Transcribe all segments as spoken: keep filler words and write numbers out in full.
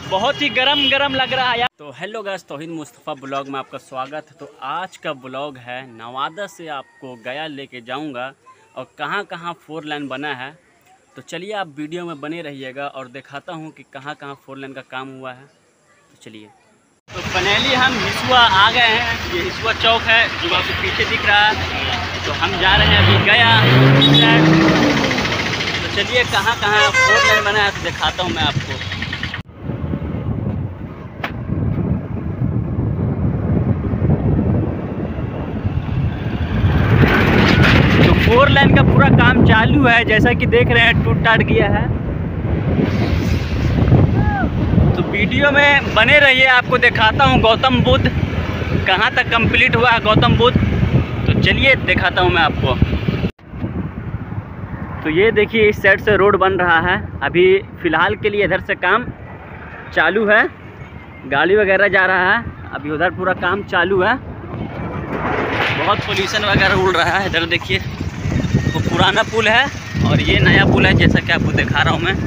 बहुत ही गरम गरम लग रहा है। तो हेलो गाइस, तौहीद मुस्तफ़ा ब्लॉग में आपका स्वागत है। तो आज का ब्लॉग है नवादा से आपको गया लेके जाऊंगा और कहां कहां फोर लाइन बना है। तो चलिए आप वीडियो में बने रहिएगा और दिखाता हूं कि कहां कहां फोर लाइन का काम हुआ है। तो चलिए, तो फाइनली हम हिसुआ आ गए हैं। ये हिसुआ चौक है जो आपको पीछे दिख रहा है। तो हम जा रहे हैं अभी गया। तो चलिए कहाँ कहाँ फोर लाइन बना है तो दिखाता हूँ मैं आपको। तो फोर लाइन का पूरा काम चालू है, जैसा कि देख रहे हैं टूट टाट गया है। तो वीडियो में बने रहिए, आपको दिखाता हूँ गौतम बुद्ध कहाँ तक कंप्लीट हुआ है गौतम बुद्ध। तो चलिए दिखाता हूँ मैं आपको। तो ये देखिए इस साइड से रोड बन रहा है। अभी फ़िलहाल के लिए इधर से काम चालू है, गाड़ी वगैरह जा रहा है। अभी उधर पूरा काम चालू है, बहुत पोल्यूशन वगैरह उड़ रहा है। इधर देखिए वो पुराना पुल है और ये नया पुल है, जैसा कि आपको दिखा रहा हूँ मैं।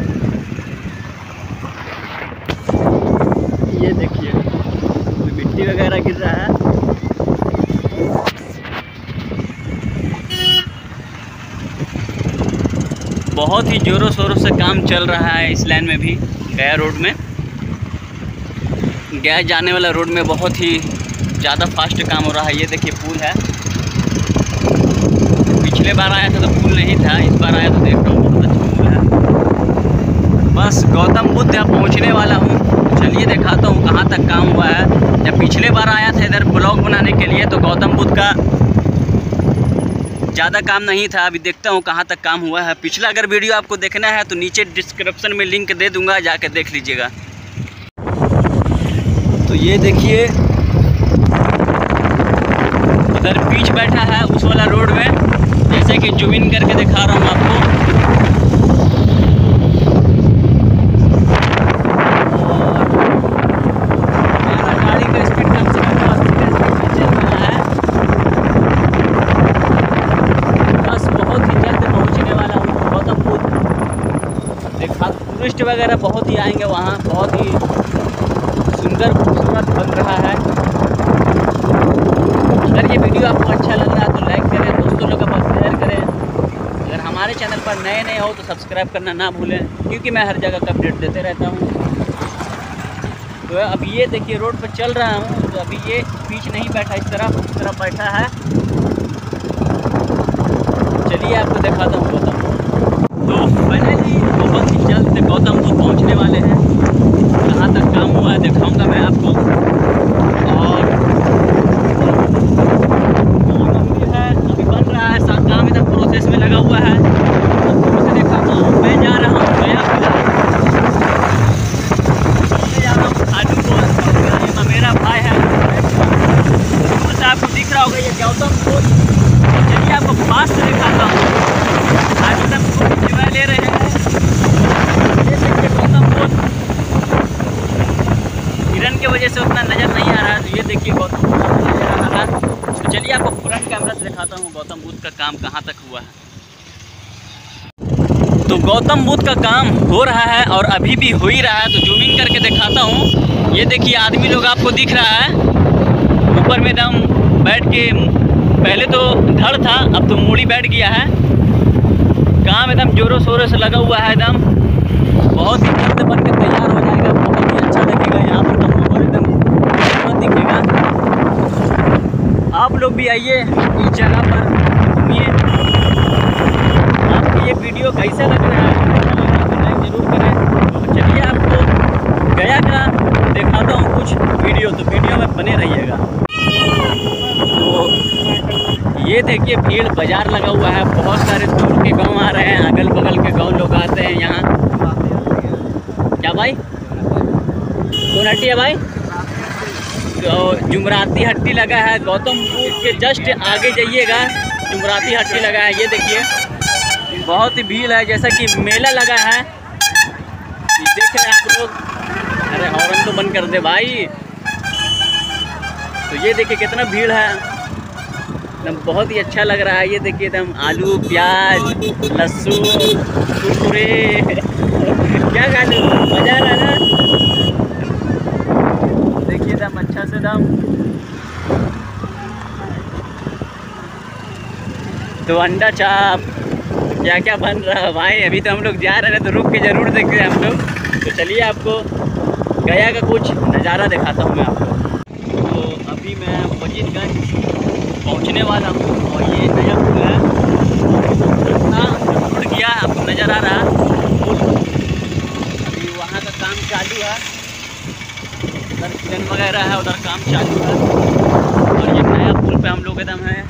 ये देखिए मिट्टी वगैरह गिर रहा है। बहुत ही ज़ोरों शोरों से काम चल रहा है इस लाइन में भी, गया रोड में। गया जाने वाला रोड में बहुत ही ज़्यादा फास्ट काम हो रहा है। ये देखिए पुल है, पिछले बार आया था तो पुल नहीं था, इस बार आया तो देख रहा हूँ बहुत अच्छा पुल है। बस गौतम बुद्ध यहाँ पहुँचने वाला हूँ। चलिए दिखाता हूँ कहाँ तक काम हुआ है। जब पिछले बार आया था इधर ब्लॉग बनाने के लिए तो गौतम बुद्ध का ज़्यादा काम नहीं था। अभी देखता हूँ कहाँ तक काम हुआ है। पिछला अगर वीडियो आपको देखना है तो नीचे डिस्क्रिप्शन में लिंक दे दूँगा, जाके देख लीजिएगा। तो ये देखिए उधर बीच बैठा है उस वाला रोड में, जैसे कि जूम इन करके दिखा रहा हूँ आपको। टूरिस्ट वगैरह बहुत ही आएंगे वहाँ, बहुत ही सुंदर खूबसूरत बन रहा है। अगर ये वीडियो आपको अच्छा लग रहा है तो लाइक करें, दोस्तों लोगों के पास शेयर करें। अगर हमारे चैनल पर नए नए हो तो सब्सक्राइब करना ना भूलें, क्योंकि मैं हर जगह का अपडेट देते रहता हूँ। तो अब ये देखिए रोड पर चल रहा हूँ। तो अभी ये बीच नहीं बैठा, इस तरफ इस तरफ बैठा है। चलिए आपको दिखाता हूँ गौतम बुद्ध। तो फाइनली बहुत ही जल्द गौतम बुद्ध पहुँचने वाले हैं। कहाँ तक काम हुआ है दिखाऊंगा मैं आपको। और मंदिर है अभी बन रहा है, साथ काम इधर प्रोसेस में लगा हुआ है। तो दिखाता हूँ, मैं जा रहा हूँ गया जा रहा हूँ खाटू को। मेरा भाई है, तो आपको दिख रहा होगा ये गौतम बुद्ध। चलिए आपको पास से दिखाता हूँ। आज सब एंजॉय ले रहे हैं। ये देखिए गौतम बुद्ध, हिरन की वजह से उतना नज़र नहीं आ रहा है। तो ये देखिए गौतम बुद्ध नजर आ रहा है। तो चलिए आपको फ्रंट कैमरा से दिखाता हूँ गौतम बुद्ध का काम कहाँ तक हुआ है। तो गौतम बुद्ध का काम हो रहा है और अभी भी हो ही रहा है। तो जूमिंग करके दिखाता हूँ। ये देखिए आदमी लोग आपको दिख रहा है ऊपर में दम बैठ के। पहले तो धड़ था, अब तो मूड़ी बैठ गया है। काम एकदम जोरों शोरों से लगा हुआ है। एकदम बहुत ही जल्द बन के तैयार हो जाएगा, बहुत ही अच्छा लगेगा। यहाँ पर तो और एकदम खूबसूरत दिखेगा। आप लोग भी आइए इस जगह पर घूमिए। आपको ये वीडियो कैसा लग रहा है लाइक ज़रूर करें। तो चलिए आपको गया का दिखाता हूँ कुछ वीडियो, तो वीडियो में बने रहिएगा। तो ये देखिए भीड़ बाजार लगा हुआ है, बहुत सारे दूर के गांव आ रहे हैं, अगल बगल के गांव लोग आते हैं यहाँ। क्या भाई कौन हट्टी है भाई? तो जुमराती हट्टी लगा है गौतम बुद्ध के जस्ट आगे जाइएगा, जुमराती हट्टी लगा है। ये देखिए बहुत ही भीड़ है, जैसा कि मेला लगा है। देख रहे हैं आप लोग। अरे हॉर्न तो बंद कर दे भाई। तो ये देखिए कितना भीड़ है, एकदम बहुत ही अच्छा लग रहा है। ये देखिए एकदम आलू प्याज लहसुन कुरकुरे क्या खा लो, मज़ा आ रहा है ना। तो अंडा चाप, क्या क्या बन रहा है भाई। अभी तो हम लोग जा रहे हैं तो रुक के ज़रूर देखते हैं हम लोग। तो चलिए आपको गया का कुछ नज़ारा दिखाता हूँ मैं आपको। तो अभी मैं वजीरगंज पहुँचने वाला हूँ और ये नया पुल है, इतना टूट गया आपको नज़र आ रहा पुल। अभी वहाँ का काम चालू है, उधर किचन वगैरह है, उधर काम चालू है। और ये नया पुल पे हम लोग एकदम है,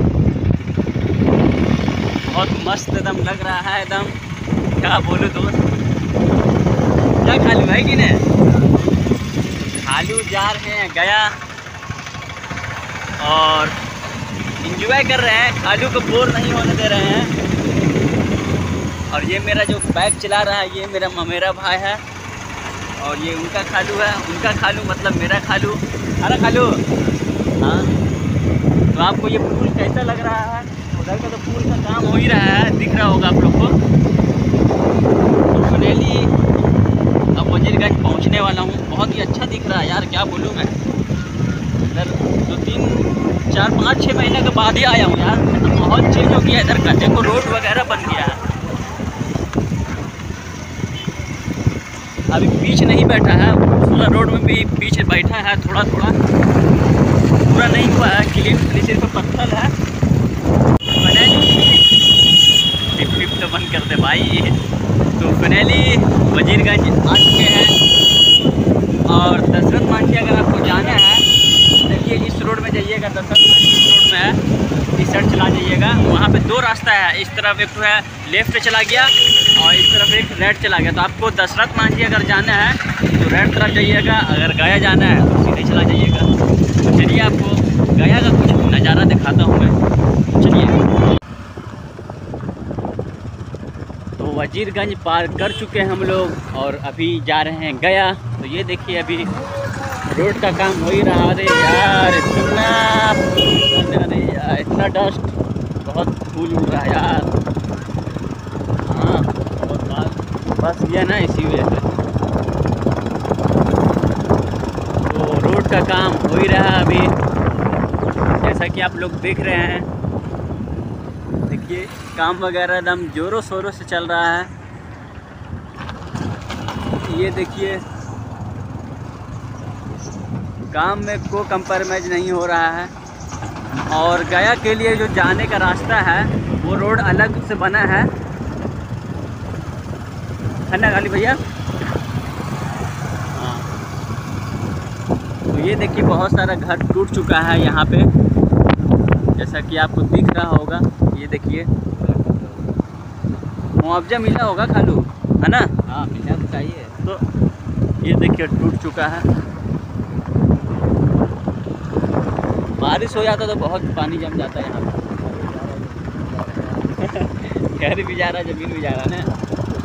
बहुत मस्त एकदम लग रहा है एकदम, क्या बोलूँ दोस्त। क्या खालू है कि नहीं, खालू जा रहे हैं गया और इंजॉय कर रहे हैं, खालू को बोर नहीं होने दे रहे हैं। और ये मेरा जो बाइक चला रहा है ये मेरा ममेरा भाई है और ये उनका खालू है, उनका खालू मतलब मेरा खालू। अरे खालू, हाँ तो आपको ये पुल कैसा लग रहा है? उधर का तो पुल का काम हो ही रहा है, दिख रहा होगा आप लोग को। तो फाइनली अब वजीरगंज पहुंचने वाला हूं, बहुत ही अच्छा दिख रहा है यार, क्या बोलूं मैं। इधर दो तीन चार पाँच छः महीने के बाद ही आया हूं यार, मतलब बहुत चेंज हो गया इधर का, देखो रोड वगैरह बन गया है। अभी बीच नहीं बैठा है, पूरा रोड में भी बीच बैठा है, थोड़ा थोड़ा पूरा नहीं हुआ है क्लीन, सिर्फ पत्थर है। टिप टिप तो बंद कर दे भाई। तो फाइनली वजीरगंज आ चुके हैं और दशरथ मांझी अगर आपको जाना है देखिए इस रोड में जाइएगा, दशरथ मांझी इस रोड में है, इस साइड चला जाइएगा। वहाँ पे दो रास्ता है, इस तरफ एक तो है लेफ्ट चला गया और इस तरफ एक राइट चला गया। तो आपको दशरथ मांझी अगर जाना है तो राइट तरफ जाइएगा, अगर गया जाना है तो सीधे चला जाइएगा। तो चलिए आपको गया का कुछ नज़ारा दिखाता हूँ मैं, चलिए। तो वजीरगंज पार कर चुके हैं हम लोग और अभी जा रहे हैं गया। तो ये देखिए अभी रोड का काम हो ही रहा। अरे यार इतना, अरे यार इतना डस्ट, बहुत धूल उड़ रहा है यार। हाँ बहुत बात बस ये ना इसी वजह से। तो रोड का काम हो ही रहा है अभी, जैसा कि आप लोग देख रहे हैं। देखिए काम वगैरह एकदम ज़ोरों शोरों से चल रहा है। ये देखिए काम में कोई कंप्रोमाइज़ नहीं हो रहा है। और गया के लिए जो जाने का रास्ता है वो रोड अलग से बना है, है ना गाली भैया? हाँ तो ये देखिए बहुत सारा घर टूट चुका है यहाँ पे, जैसा कि आपको दिख रहा होगा। ये देखिए मुआवजा मिला होगा खालू, है ना? हाँ मिलना तो चाहिए। तो ये देखिए टूट चुका है, बारिश हो जाता तो बहुत पानी जम जाता है यहाँ पे। घर भी जा रहा, जमीन भी जा रहा है ना।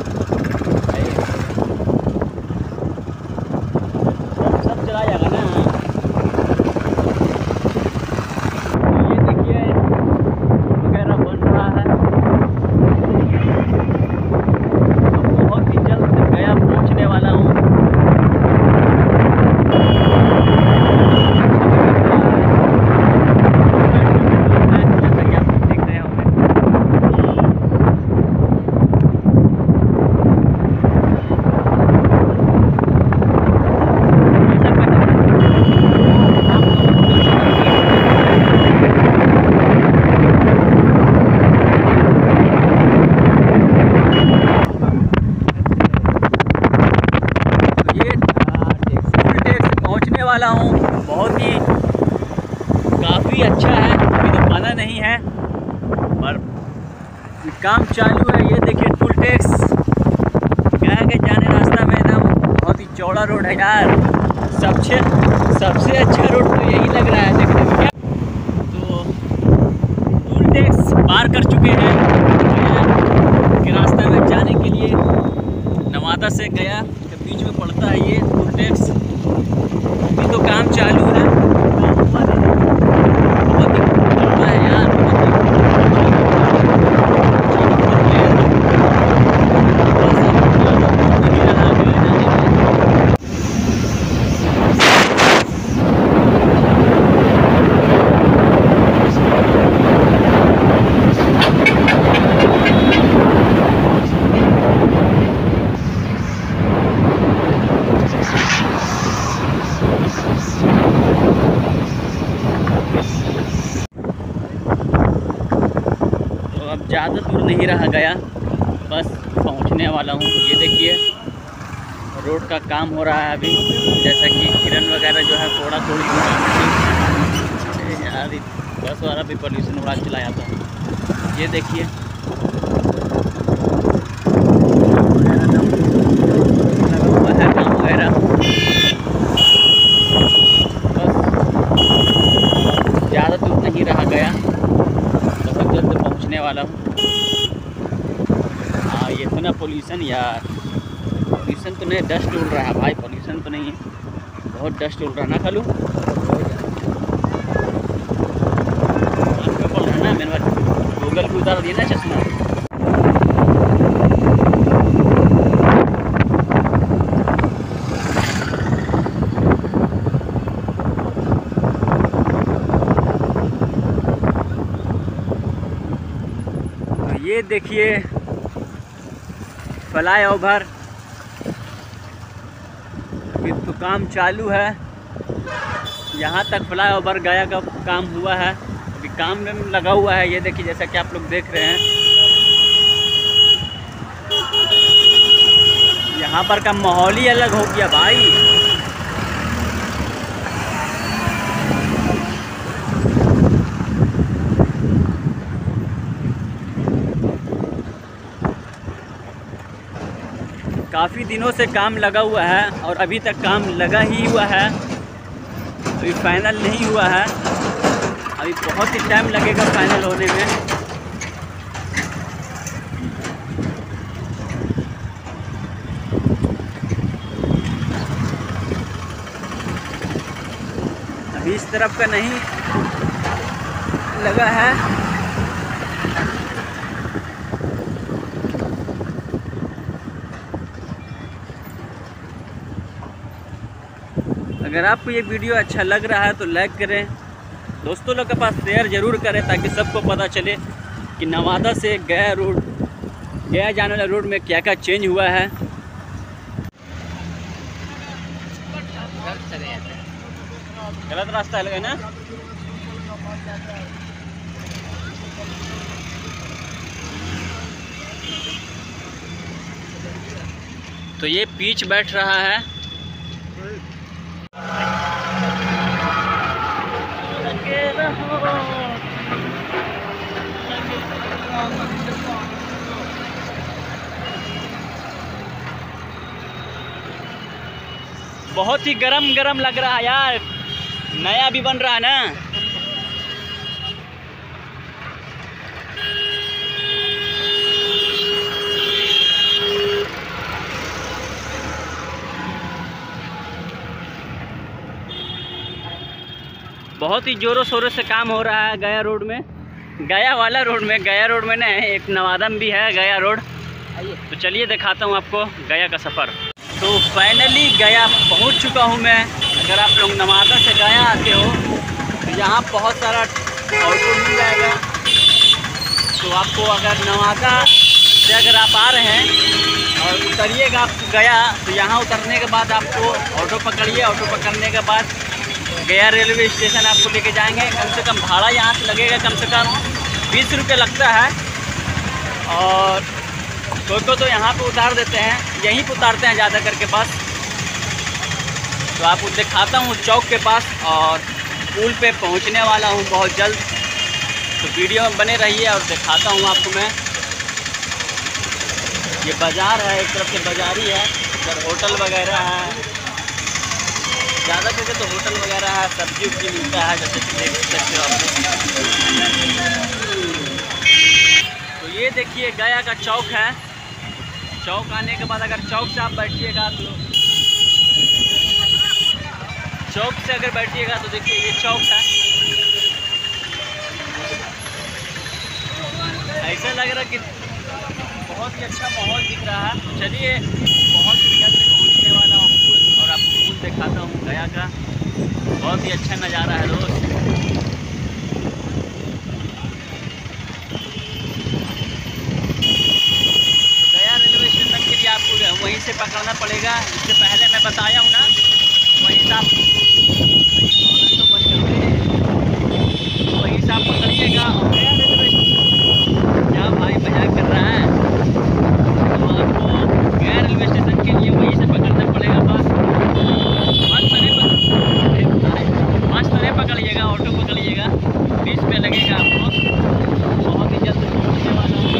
सब सब चला जाएगा ना। ये देखिए वगैरह बन रहा है, बहुत ही जल्द गया पहुँचने वाला हूँ। वाला हूँ, बहुत ही काफ़ी अच्छा है, अभी तो बना नहीं है पर काम चालू है। ये देखिए टूल टैक्स, गया के जाने रास्ता में एकदम बहुत ही चौड़ा रोड है यार, सबसे सबसे अच्छा रोड तो यही लग रहा है देखने में। क्या तो टूल टैक्स पार कर चुके हैं गया के रास्ते में जाने के लिए। नवादा से गया के बीच में पड़ता है ये टूल टैक्स। अभी तो काम चालू है, बहुत ही चलता है यार। नहीं रहा गया, बस पहुंचने वाला हूं। ये देखिए रोड का काम हो रहा है अभी, जैसा कि किरण वगैरह जो है थोड़ा थोड़ी यार बस वाला भी पॉल्यूशन उड़ा चलाया था। ये देखिए लगा हुआ है काम वगैरह, बस ज़्यादा दूर नहीं रहा गया, बस अब जल्द पहुँचने वाला हूँ। हाँ ये इतना पॉल्यूशन यार, पॉल्यूशन तो नहीं, डस्ट उड़ रहा है भाई, पॉल्यूशन तो नहीं है, बहुत डस्ट उड़ रहा है ना खालू। बोल रहा है ना मैंने गूगल पे उतार दिया ना चश्मा। तो ये देखिए फ्लाई ओवर अभी तो काम चालू है, यहाँ तक फ्लाई ओवर गया का काम हुआ है, अभी काम में लगा हुआ है। ये देखिए जैसा कि आप लोग देख रहे हैं, यहाँ पर का माहौल ही अलग हो गया भाई। काफ़ी दिनों से काम लगा हुआ है और अभी तक काम लगा ही हुआ है, अभी फाइनल नहीं हुआ है, अभी बहुत ही टाइम लगेगा फाइनल होने में। अभी इस तरफ का नहीं लगा है, अगर आपको ये वीडियो अच्छा लग रहा है तो लाइक करें, दोस्तों लोग के पास शेयर ज़रूर करें ताकि सबको पता चले कि नवादा से गया रोड, गया जाने वाला रोड में क्या क्या चेंज हुआ है। गलत रास्ता लगा ना, तो ये पीच बैठ रहा है। बहुत ही गरम गरम लग रहा है यार, नया भी बन रहा है ना। बहुत ही जोरों शोरों से काम हो रहा है गया रोड में, गया वाला रोड में, गया रोड में नहीं, एक नवादा में भी है गया रोड। तो चलिए दिखाता हूँ आपको गया का सफ़र। तो फाइनली गया पहुँच चुका हूँ मैं। अगर आप लोग नवादा से गया आते हो तो यहाँ बहुत सारा ऑटो मिल जाएगा। तो आपको अगर नवादा से अगर आप आ रहे हैं और उतरिएगा आप गया, तो यहाँ उतरने के बाद आपको ऑटो पकड़िए, ऑटो पकड़ने के बाद गया रेलवे स्टेशन आपको लेके जाएंगे। कम से कम भाड़ा यहाँ से लगेगा कम से कम बीस रुपये लगता है, और कोई को तो यहाँ पे उतार देते हैं, यहीं पे उतारते हैं ज़्यादा करके बस। तो आपको दिखाता हूँ चौक के पास, और पुल पे पहुँचने वाला हूँ बहुत जल्द। तो वीडियो में बने रहिए और दिखाता हूँ आपको मैं। ये बाज़ार है, एक तरफ से बाज़ार ही है, इधर होटल वगैरह है, ज़्यादा करके तो होटल वगैरह है, सब्जी उब्जी मिलता है जैसे कि देख सकते हो आप। तो ये देखिए गया का चौक है। चौक आने के बाद अगर चौक से आप बैठिएगा तो चौक से अगर बैठिएगा तो देखिए ये चौक है। ऐसा लग रहा है कि बहुत ही अच्छा माहौल दिख रहा है। चलिए बहुत ही जल्द पहुँचने वाला हूँ पुल, और आपको पुल दिखाता हूँ गया का। बहुत ही अच्छा नज़ारा है दोस्त। तो गया रेलवे स्टेशन के लिए आपको वहीं से पकड़ना पड़ेगा। इससे पहले मैं बताया हूँ ना, वहीं से आप तो बंद कर दे, वहीं से आप पकड़िएगा और गया रेलवे स्टेशन। क्या भाई मजाक कर रहा है। तो आपको गया रेलवे स्टेशन के लिए वहीं से पकड़ना पड़ेगा बस। बस तो नहीं पकड़ बस तो नहीं पकड़िएगा, ऑटो पकड़िएगा, बीस रुपये लगेगा आपको। बहुत ही जल्द पहुँचने वाला हूँ।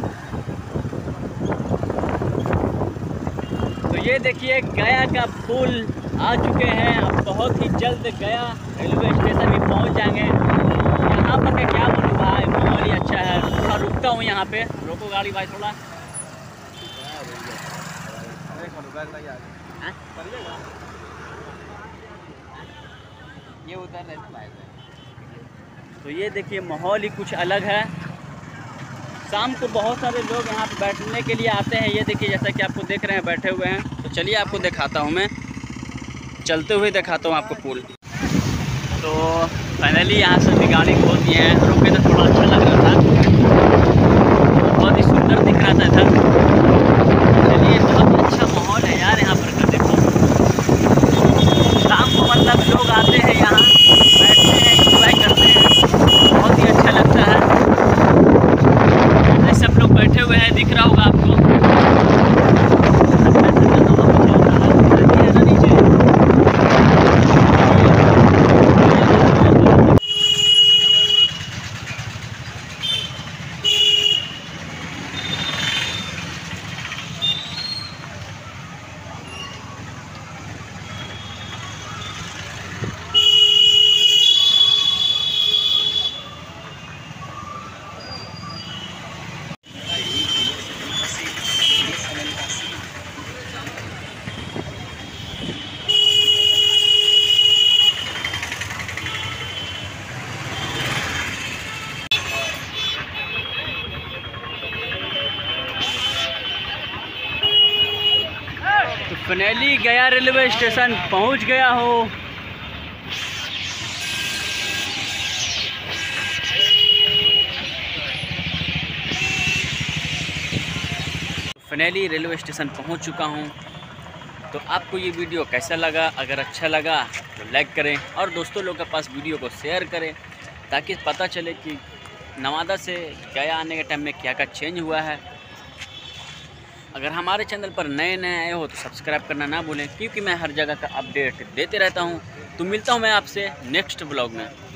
तो ये देखिए गया का पुल आ चुके हैं। अब बहुत ही जल्द गया रेलवे स्टेशन भी पहुंच जाएंगे। यहाँ पर मैं क्या बोलूँ भाई, माहौल ही अच्छा है। थोड़ा रुकता हूँ यहाँ पे, रोको गाड़ी भाई थोड़ा। ये उधर रहता है। तो ये देखिए माहौल ही कुछ अलग है। शाम को बहुत सारे लोग यहाँ पे बैठने के लिए आते हैं। ये देखिए जैसा कि आपको देख रहे हैं बैठे हुए हैं। तो चलिए आपको दिखाता हूँ, मैं चलते हुए दिखाता हूँ आपको पुल। तो फाइनली यहाँ से भी गाड़ी खोल दिए हैं। रुके तो थोड़ा अच्छा लग रहा था, बहुत ही सुंदर दिख रहा था इधर। चलिए बहुत ही अच्छा माहौल है यार यहाँ पर। देखो शाम को मतलब लोग आते हैं यहाँ, बैठते हैं, इंजॉय करते हैं, बहुत ही अच्छा लगता है। सब लोग बैठे हुए हैं, दिख रहा होगा आपको। फाइनली गया रेलवे स्टेशन पहुंच गया हो। फाइनली रेलवे स्टेशन पहुंच चुका हूं। तो आपको ये वीडियो कैसा लगा? अगर अच्छा लगा तो लाइक करें और दोस्तों लोग के पास वीडियो को शेयर करें, ताकि पता चले कि नवादा से गया आने के टाइम में क्या क्या चेंज हुआ है। अगर हमारे चैनल पर नए नए आए हो तो सब्सक्राइब करना ना भूलें, क्योंकि मैं हर जगह का अपडेट देते रहता हूं। तो मिलता हूं मैं आपसे नेक्स्ट ब्लॉग में।